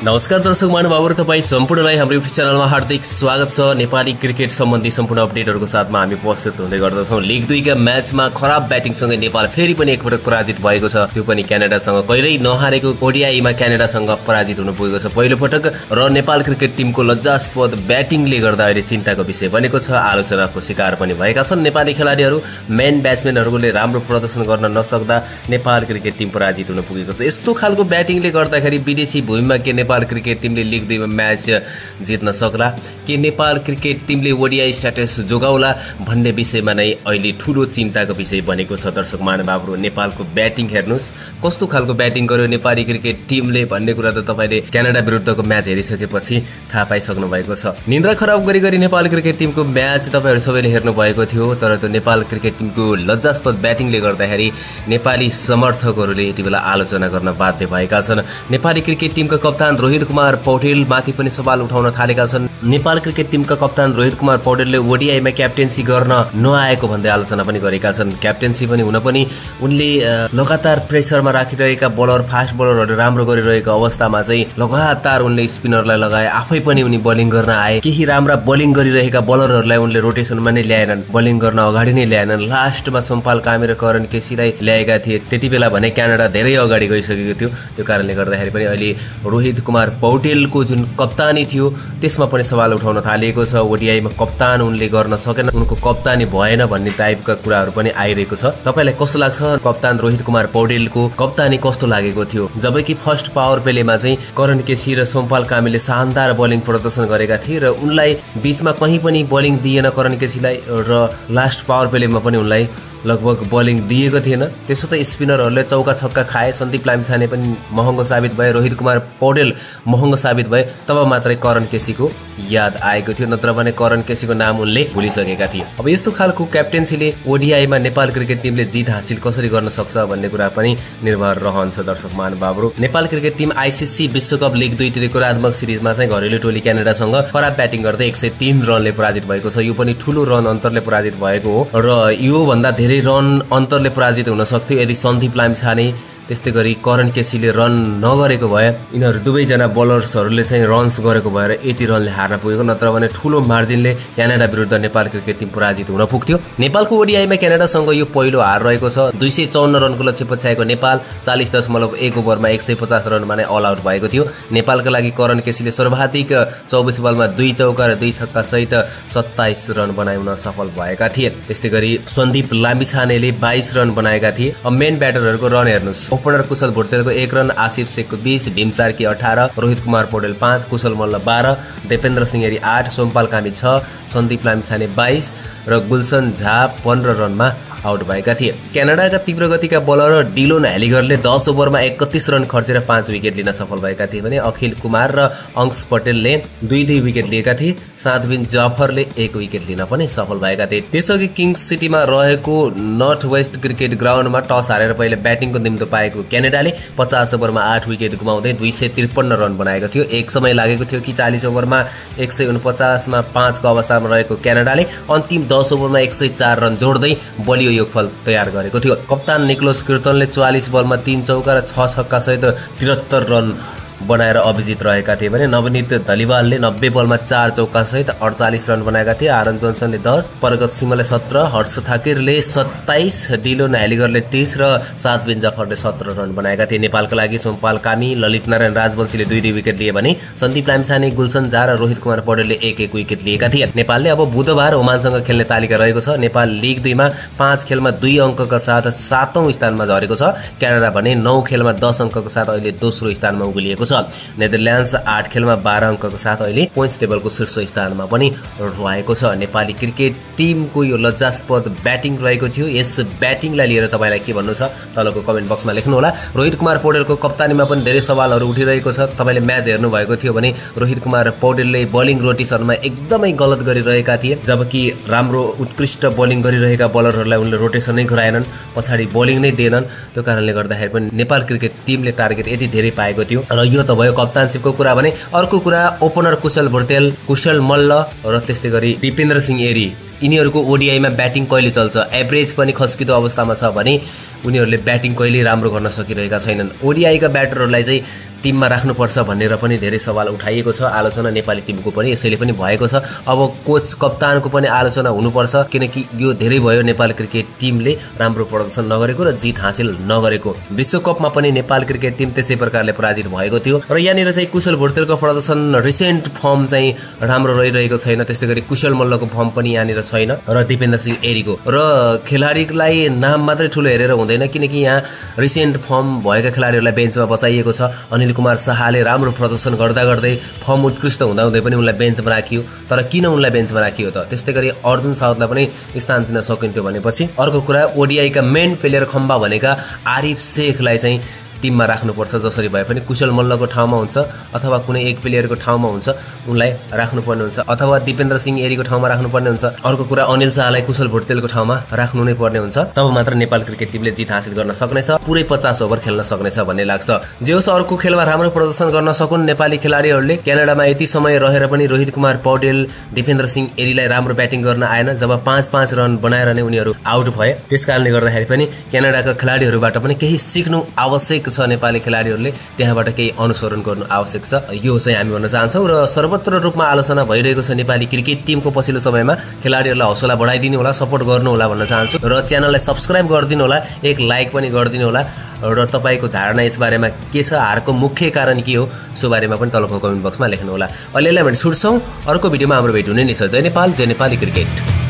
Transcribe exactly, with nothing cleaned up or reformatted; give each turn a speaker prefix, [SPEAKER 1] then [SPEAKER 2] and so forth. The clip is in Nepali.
[SPEAKER 1] नमस्कार दर्शक महानुभावहरु, तपाई सम्पूर्णलाई हाम्रो युट्युब च्यानलमा हार्दिक स्वागत छ। नेपाली क्रिकेट सम्बन्धी सम्पूर्ण अपडेटहरुको साथमा हामी उपस्थित हुँदै गर्दछौं। लीग दुई का म्याचमा खराब ब्याटिङसँगै नेपाल फेरि पनि एकपटक पराजित भएको छ, त्यो पनि क्यानाडासँग। कहिल्यै नहारेको ओडिआईमा क्यानाडासँग पराजित हुन पुगेको छ पहिलो पटक, र नेपाल क्रिकेट टिमको लज्जास्पद ब्याटिङले गर्दा अहिले चिन्ताको विषय बनेको छ। आलोचनाको शिकार पनि भएका छन् नेपाली खेलाडीहरु। मेन ब्याट्सम्यानहरुले राम्रो प्रदर्शन गर्न नसक्दा नेपाल क्रिकेट टिम पराजित हुन पुगेको छ। यस्तो खालको ब्याटिङले गर्दाखेरि विदेशी भूमिमा के नेपाल क्रिकेट टिमले लीग दुई मा म्याच जित्न सक्ला, के नेपाल क्रिकेट टिमले ओडिआई स्ट्याटस जोगाउला भन्ने विषयमा नै अहिले ठूलो चिन्ताको विषय बनेको छ। दर्शक महानुभावहरु, नेपालको ब्याटिङ हेर्नुस्, कस्तो खालको ब्याटिङ गर्यो नेपाली क्रिकेट टिमले भन्ने कुरा त तपाईले क्यानाडा विरुद्धको म्याच हेरिसकेपछि थाहा पाइसक्नु भएको छ। निन्द्रा खराब गरी गरी नेपाल क्रिकेट टिमको म्याच तपाईहरु सबैले हेर्नु भएको थियो, तर त्यो नेपाल क्रिकेट टिमको लज्जास्पद ब्याटिङले गर्दाखेरि नेपाली समर्थकहरूले यति बेला आलोचना गर्न बाध्य भएका छन्। नेपाली क्रिकेट टिमका कप्तान रोहित कुमार पौडेल माथि पनि सवाल उठाउन थालेका छन्। नेपाल क्रिकेट टिमका कप्तान रोहित कुमार पौडेलले ओडिआईमा क्याप्टेन्सी गर्न नआएको भन्दै आलोचना पनि गरेका छन्। क्याप्टेन्सी पनि हुन पनि उनले लगातार प्रेसरमा राखिरहेका बोलर फास्ट बोलरहरू राम्रो गरिरहेको अवस्थामा चाहिँ लगातार उनले स्पिनरलाई लगाए, आफै पनि उनी बोलिङ गर्न आए। केही राम्रा बोलिङ गरिरहेका बोलरहरूलाई उनले रोटेसनमा नै ल्याएनन्, बोलिङ गर्न अगाडि नै ल्याएनन्। लास्टमा सोमपाल कामी र करण केसीलाई ल्याएका थिए। त्यति बेला भने क्यानाडा धेरै अगाडि गइसकेको थियो। त्यो कारणले गर्दाखेरि पनि अहिले रोहित कुमार पौडेलको जुन कप्तानी थियो त्यसमा पनि सवाल उठाउन थालिएको छ। ओडिआईमा कप्तान उनले गर्न सकेन, उनको कप्तानी भएन भन्ने टाइपका कुराहरू पनि आइरहेको छ। तपाईलाई कस्तो लाग्छ कप्तान रोहित कुमार पौडेलको कप्तानी कस्तो लागेको थियो? जबकि फर्स्ट पावर प्लेमा चाहिँ करण केसी र सोमपाल कामीले शानदार बोलिङ प्रदर्शन गरेका थिए र उनलाई बीचमा कहीँ पनि बोलिङ दिएन करण केसीलाई, र लास्ट पावर प्लेमा पनि उनलाई लगभग बोलिङ दिएको थिएन। त्यसो त स्पिनरहरूले चौका छक्का खाए, सन्दीप लामिछाने पनि महँगो साबित भए, रोहित कुमार पौडेल महँगो साबित भए। तब मात्रै करण केसीको याद आएको थियो, नत्र भने करण केसीको नाम उनले भुलिसकेका थिए। अब यस्तो खालको क्याप्टेन्सीले ओडिआईमा नेपाल क्रिकेट टिमले जित हासिल कसरी गर्न सक्छ भन्ने कुरा पनि निर्भर रहन्छ। दर्शक महानुभावहरु, नेपाल क्रिकेट टिम आइसिसी विश्वकप लीग दुई त्रिकोणात्मक सिरिजमा चाहिँ घरेलु टोली क्यानाडासँग खराब ब्याटिङ गर्दै एक सय तीन रनले पराजित भएको छ। यो पनि ठूलो रन अन्तरले पराजित भएको हो, र यो भन्दा धेरै रन अन्तरले पराजित हुन सक्थ्यो यदि सन्दीप लामिछाने त्यस्तै गरी करण केसीले रन नगरेको भए, यिनीहरू दुवैजना बोलर्सहरूले चाहिँ रन्स गरेको भएर यति रनले हार्न पुगेको, नत्र भने ठूलो मार्जिनले क्यानाडा विरुद्ध नेपाल क्रिकेट टिम पराजित हुन पुग्थ्यो। नेपालको ओडिआईमा क्यानाडासँग यो पहिलो हार रहेको छ। दुई सय चौन्न रनको लक्ष्य पछ्याएको नेपाल चालीस दशमलव एक ओभरमा एक सय पचास रनमा नै अल आउट भएको थियो। नेपालका लागि करण केसीले सर्वाधिक चौबिस बलमा दुई चौका र दुई छक्का सहित सत्ताइस रन बनाउन सफल भएका थिए। त्यस्तै गरी सन्दीप लामिछानेले बाइस रन बनाएका थिए। अब मेन ब्याटरहरूको रन हेर्नुस्, ओपनर कुशल भुटेलको एक रन, आसिफ शेखको बीस, भीम सार्की अठारह, रोहित कुमार पौडेल पाँच, कुशल मल्ल बाह्र, देपेन्द्र सिंह एरी आठ, सोमपाल कामी छ, सन्दीप लामिछाने बाइस र गुलसन झा पन्ध्र रनमा आउट भएका थिए। क्यानाडाका तीव्र गतिका बोलर डिलोन हेलिगरले दस ओभरमा एकतीस रन खर्चेर पाँच विकेट लिन सफल भएका थिए भने अखिल कुमार र अंश पटेलले दुई दुई विकेट लिएका थिए। सातबिन जाफरले एक विकेट लिन पनि सफल भएका थिए। त्यसअघि किङ्स सिटीमा रहेको नर्थ वेस्ट क्रिकेट ग्राउन्डमा टस हारेर पहिले ब्याटिङको निम्तो पाएको क्यानाडाले पचास ओभरमा आठ विकेट गुमाउँदै दुई सय त्रिपन्न रन बनाएको थियो। एक समय लागेको थियो कि चालीस ओभरमा एक सय उनपचासमा पाँचको अवस्थामा रहेको क्यानाडाले अन्तिम दस ओभरमा एक सय चार रन जोड्दै बलियो योगफल तयार गरेको थियो। कप्तान निकोलस किर्तनले चौवालीस बलमा तीन चौका र छ छक्का सहित त्रिहत्तर रन बनाएर अभिजित रहेका थिए भने नवनीत धलिवालले नब्बे बलमा चार चौका सहित अडचालीस रन बनाएका थिए। आरन जोन्सनले दस, परगत सिंहले सत्रह, हर्ष थाकिरले सत्ताइस, डिलोन हेलिगरले तीस र सातबिन जाफरले सत्रह रन बनाएका थिए। नेपालका लागि सोमपाल कामी, ललित नारायण राजवंशीले दुई दुई विकेट लिए भने सन्दीप लामिछाने, गुलसन झा र रोहित कुमार पौडेलले एक एक विकेट लिएका थिए। नेपालले अब बुधबार ओमानसँग खेल्ने तालिका रहेको छ। नेपाल लीग दुईमा पाँच खेलमा दुई अङ्कका साथ सातौं स्थानमा झरेको छ। क्यानाडा भने नौ खेलमा दस अङ्कका साथ अहिले दोस्रो स्थानमा उगुलिएको छ। नेदरल्यान्ड्स आठ खेलमा बाह्र अङ्कको साथ अहिले पोइन्ट्स टेबलको शीर्ष स्थानमा पनि रहेको छ। नेपाली क्रिकेट टिमको यो लज्जास्पद ब्याटिङ रहेको थियो। यस ब्याटिङलाई लिएर तपाईलाई के भन्नु छ तलको कमेन्ट बक्समा लेख्नु होला। रोहित कुमार पौडेलको कप्तानीमा पनि धेरै सवालहरू उठिरहेको छ। तपाईले म्याच हेर्नु भएको थियो भने रोहित कुमार पौडेलले बोलिङ रोटेसनमा एकदमै गलत गरिरहेका थिए, जबकि राम्रो उत्कृष्ट बोलिङ गरिरहेका बोलरहरूलाई उनले रोटेसनै गराएनन्, पछाडि बोलिङ नै दिएनन्। त्यो कारणले गर्दाखेरि पनि नेपाल क्रिकेट टिमले टार्गेट यति धेरै पाएको थियो। र यो त भयो कप्तानशिपको कुरा भने अर्को कुरा ओपनर कुशल भुटेल, कुशल मल्ल र त्यस्तै गरी दिपेन्द्र सिंह एरी, यिनीहरूको ओडिआईमा ब्याटिङ कहिले चल्छ, एभरेज पनि खस्किदो अवस्थामा छ भने उनीहरूले ब्याटिङ कहिल्यै राम्रो गर्न सकिरहेका छैनन्। ओडिआईका ब्याटरहरूलाई चाहिँ टिममा राख्नुपर्छ भनेर पनि धेरै सवाल उठाइएको छ। आलोचना नेपाली टिमको पनि यसैले पनि भएको छ। अब कोच कप्तानको पनि आलोचना हुनुपर्छ, किनकि यो धेरै भयो नेपाल क्रिकेट टिमले राम्रो प्रदर्शन नगरेको र जित हासिल नगरेको। विश्वकपमा पनि नेपाल क्रिकेट टिम त्यसै प्रकारले पराजित भएको थियो र यहाँनिर चाहिँ कुशल भुर्तेलको प्रदर्शन रिसेन्ट फर्म चाहिँ राम्रो रहिरहेको छैन। त्यस्तै गरी कुशल मल्लको फर्म पनि यहाँनिर छैन र दिपेन्द्र सिंह एरीको र खेलाडीलाई नाम मात्रै ठुलो हेरेर हुँदैन, किनकि यहाँ रिसेन्ट फर्म भएका खेलाडीहरूलाई बेन्चमा बसाइएको छ। अनिल कुमार शाहले राम्रो प्रदर्शन गर्दा गर्दै फर्म उत्कृष्ट हुँदा हुँदै पनि उनलाई बेन्चमा राखियो। तर किन उनलाई बेन्चमा राखियो त? त्यस्तै गरी अर्जुन साउदलाई पनि स्थान दिन सकिन्थ्यो भनेपछि अर्को कुरा ओडिआईका मेन प्लेयर खम्बा भनेका आरिफ शेखलाई चाहिँ टिममा राख्नुपर्छ। जसरी भए पनि कुशल मल्लको ठाउँमा हुन्छ अथवा कुनै एक प्लेयरको ठाउँमा हुन्छ उनलाई राख्नुपर्ने हुन्छ, अथवा दिपेन्द्र सिंह एरीको ठाउँमा राख्नुपर्ने हुन्छ। अर्को कुरा अनिल शाहलाई कुशल भुर्तेलको ठाउँमा राख्नु नै पर्ने हुन्छ। तब मात्र नेपाल क्रिकेट टिमले जित हासिल गर्न सक्नेछ, पुरै पचास ओभर खेल्न सक्नेछ भन्ने लाग्छ। जे होस् अर्को खेलमा राम्रो प्रदर्शन गर्न सकुन् नेपाली खेलाडीहरूले। क्यानाडामा यति समय रहेर पनि रोहित कुमार पौडेल, दिपेन्द्र सिंह एरीलाई राम्रो ब्याटिङ गर्न आएन। जब पाँच पाँच रन बनाएर नै उनीहरू आउट भए। त्यसकारणले गर्दाखेरि पनि क्यानाडाका खेलाडीहरूबाट पनि केही सिक्नु आवश्यक छ। नेपाली खेलाडीहरूले त्यहाँबाट केही अनुसरण गर्नु आवश्यक छ, यो चाहिँ हामी भन्न चाहन्छौँ। र सर्वत्र रूपमा आलोचना भइरहेको छ नेपाली क्रिकेट टिमको पछिल्लो समयमा। खेलाडीहरूलाई हौसला बढाइदिनु होला, सपोर्ट गर्नु होला भन्न चाहन्छु र च्यानललाई सब्स्क्राइब गरिदिनु होला, एक लाइक पनि गरिदिनु होला र तपाईँको धारणा यसबारेमा के छ, हारको मुख्य कारण के हो, सो बारेमा पनि तलको कमेन्ट बक्समा लेख्नु होला। अहिलेलाई भने छुट्छौँ, अर्को भिडियोमा हाम्रो भेट हुने नै छ। जय नेपाल, जय नेपाली क्रिकेट।